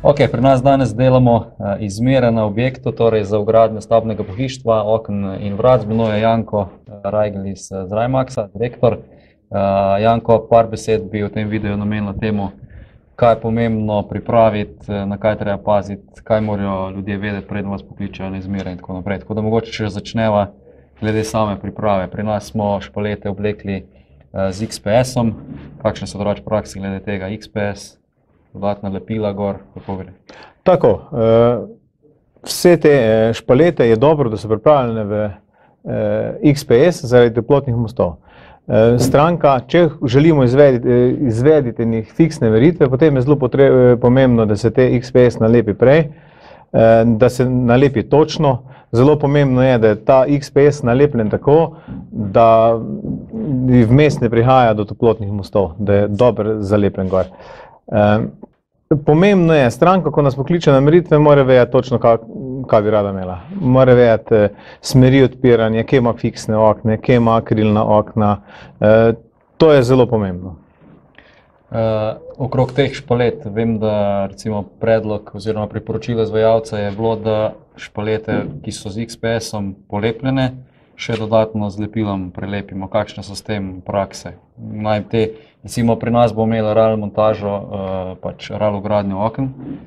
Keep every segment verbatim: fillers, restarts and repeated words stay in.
Ok, pri nas danes delamo uh, izmere na objektu, torej za vgradnjo stavbnega pohištva, okn in vrat. Z menoj je Janko Rajgl iz uh, Zrajmaxa, direktor. Uh, Janko, par besed bi v tem videu namenila temu, kaj je pomembno pripraviti, na kaj treba paziti, kaj morajo ljudje vedeti, preden vas pokličejo na izmere in tako naprej. Tako da mogoče še začneva glede same priprave. Pri nas smo špalete oblekli uh, z X P S-om. Kakšne so drugače praksi glede tega? X P S, dodatna lepila gor, kako gre? Tako, uh, vse te špalete je dobro, da so pripravljene v uh, X P S zaradi toplotnih mostov. Uh, stranka, če želimo izvediti, izvediti njih fiksne veritve, potem je zelo potreb, pomembno, da se te X P S nalepi prej, uh, da se nalepi točno. Zelo pomembno je, da je ta X P S nalepljen tako, da vmes ne prihaja do toplotnih mostov, da je dobro zalepljen gor. Uh, pomembno je, stranka, ko nas pokliče na meritve, mora vedeti točno, kaj, kaj bi rada imela. Mora vedeti uh, smeri odpiranja, kje ima fiksne okne, kje ima akrilna okna. Uh, to je zelo pomembno. Uh, okrog teh špalet, vem, da recimo predlog oziroma priporočilo izvajalca je bilo, da špalete, ki so z X P S-om polepljene, še dodatno z lepilom prelepimo. Kakšne so s tem prakse? Naj te, recimo pri nas bo imela R A L montažo, uh, pač R A L vgradnjo okn.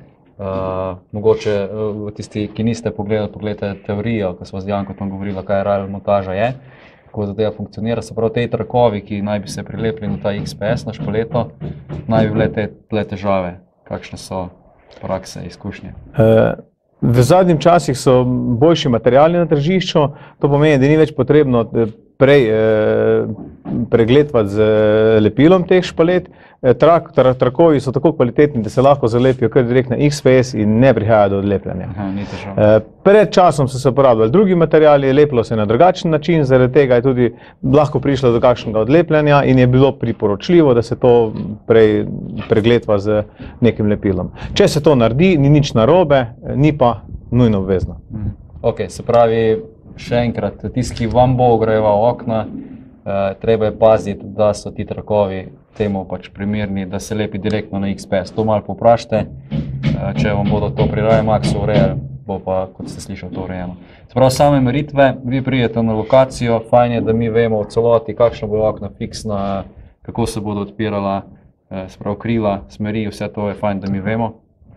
Uh, mogoče uh, tisti, ki niste pogledali, pogledajte teorijo, ko smo z Janko tam govorila, kaj R A L montaža je, kako zadeva funkcionira. Se pravi, te trakovi, ki naj bi se prilepili na ta X P S na špaleto, naj bi bile te, te težave. Kakšne so prakse, izkušnje? Uh. V zadnjim časih so boljši materiali na tržišču, to pomeni, da ni več potrebno prej eh, pregledovati z lepilom teh špalet. Trak, tra, trakovi so tako kvalitetni, da se lahko zalepijo kar direkt na X P S in ne prihaja do odlepljanja. Aha, ni težava. Eh, pred časom so se uporabljali drugi materiali, lepilo se na drugačen način, zaradi tega je tudi lahko prišlo do kakšnega odlepljanja in je bilo priporočljivo, da se to prej pregledva z nekim lepilom. Če se to naredi, ni nič narobe, ni pa nujno obvezno. Ok, se pravi, še enkrat, tisti, ki vam bo ogreval okna, eh, treba je paziti, da so ti trakovi temu pač primerni, da se lepi direktno na X P S. To malo poprašite, eh, če vam bodo to pri Rajmaxu urejali, bo pa, kot ste slišali, to urejeno. Se pravi, same meritve, vi pridete na lokacijo, fajn je, da mi vemo v celoti, kakšna bo okna fiksna, kako se bodo odpirala, eh, se pravi, krila, smeri, vse to je fajn, da mi vemo.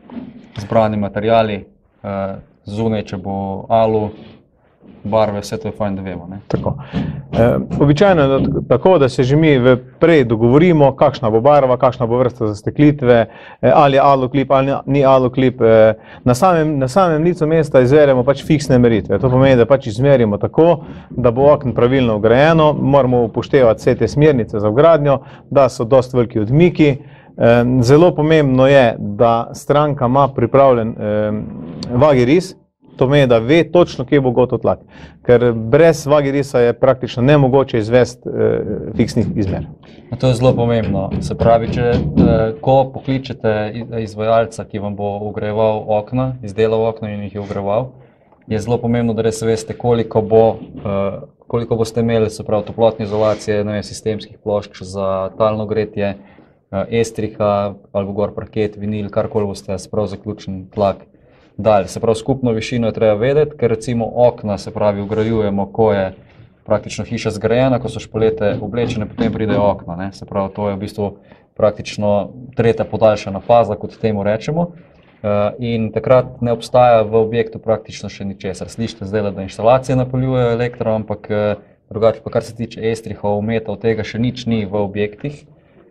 Zbrani materiali, eh, zunaj, če bo alu, barve, vse to je fajn, da vemo. Ne? Tako. E, običajno je tako, da se že mi prej dogovorimo, kakšna bo barva, kakšna bo vrsta zasteklitve, e, ali je aluklip, ali ni aluklip. E, na, samem, na samem licu mesta izverjamo pač fiksne meritve. To pomeni, da pač izmerimo tako, da bo okno pravilno vgrajeno, moramo upoštevati vse te smernice za vgradnjo, da so dosti veliki odmiki. E, zelo pomembno je, da stranka ima pripravljen e, vagi ris. To pomeni, da ve točno, kje bo gotov tlak. Ker brez vagi risa je praktično nemogoče izvesti eh, fiksnih izmer. To je zelo pomembno. Se pravi, če eh, ko pokličete izvajalca, ki vam bo vgrajeval okna, izdelal okna in jih je vgrajeval, je zelo pomembno, da res veste, koliko, bo, eh, koliko boste imeli, se pravi, toplotne izolacije, ne vem, sistemskih plošč za talno gretje, eh, estriha, ali gor parket, vinil, karkoli boste, se pravi, zaključen tlak. Dalje, se pravi, skupno višino je treba vedeti, ker recimo okna, se pravi, vgrajujemo, ko je praktično hiša zgrajena, ko so špalete oblečene, potem pridejo okna. Ne? Se pravi, to je v bistvu praktično tretja podaljšana faza, kot temu rečemo. In takrat ne obstaja v objektu praktično še ničesar. Slišite zdaj, da inštalacije napoljujejo elektro, ampak drugače pa kar se tiče estrihov, metov, tega še nič ni v objektih.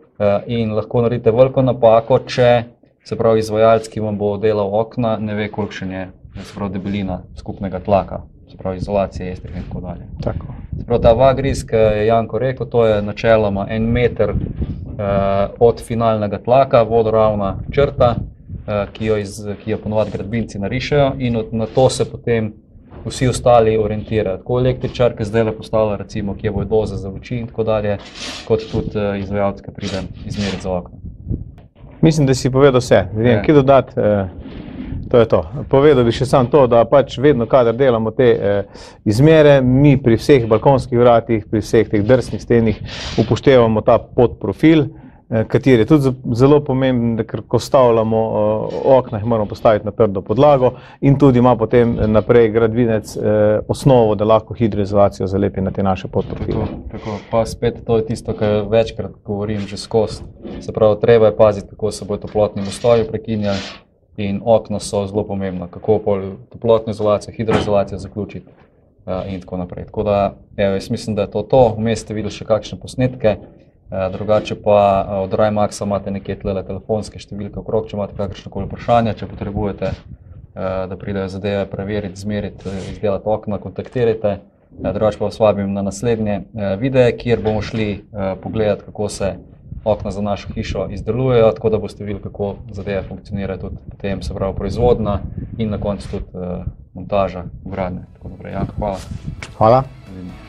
In lahko naredite veliko napako, če se pravi, izvajalec, ki vam bo delal okna, ne ve, kolikšen je, se pravi, debelina skupnega tlaka, se pravi, izolacije, estrih in tako dalje. Tako. Se pravi, ta vagris, ki je Janko rekel, to je načeloma en meter eh, od finalnega tlaka, vodoravna črta, eh, ki jo, iz, ki jo ponovadi gradbinci narišejo in od, na to se potem vsi ostali orientirajo. Tako električar, ki zdaj le postavlja, recimo, kje bo doza za luči in tako dalje, kot tudi eh, izvajalec, ki pride izmeriti za okno. Mislim, da si povedal vse. Vem, kje dodati, eh, to je to. Povedal bi še sam to, da pač vedno, kadar delamo te eh, izmere, mi pri vseh balkonskih vratih, pri vseh teh drsnih stenih upoštevamo ta podprofil. kateri je tudi zelo pomemben, da ker ko stavljamo okna, jih moramo postaviti na trdo podlago in tudi ima potem naprej gradbinec osnovo, da lahko hidroizolacijo zalepi na te naše podprofile. Tako, tako, pa spet to je tisto, kar večkrat govorim že skozi. Se pravi, treba je paziti, kako se bodo toplotni mostovi prekinjali in okna so zelo pomembna, kako pol toplotno izolacijo, hidroizolacijo zaključiti in tako naprej. Tako da, evo, jaz mislim, da je to to. Vmes ste videli še kakšne posnetke. Drugače pa od Rajmaxa imate nekje tlele telefonske številke okrog, če imate kakršnekoli vprašanja, če potrebujete, da pridejo zadeve preveriti, zmeriti, izdelati okna, kontaktirajte. Drugače pa vas vabim na naslednje videe, kjer bomo šli pogledati, kako se okna za našo hišo izdelujejo, tako da boste videli, kako zadeve funkcionirajo tudi potem, se pravi, proizvodna in na koncu tudi montaža, vgradnje. Tako naprej. Janko, hvala. Hvala.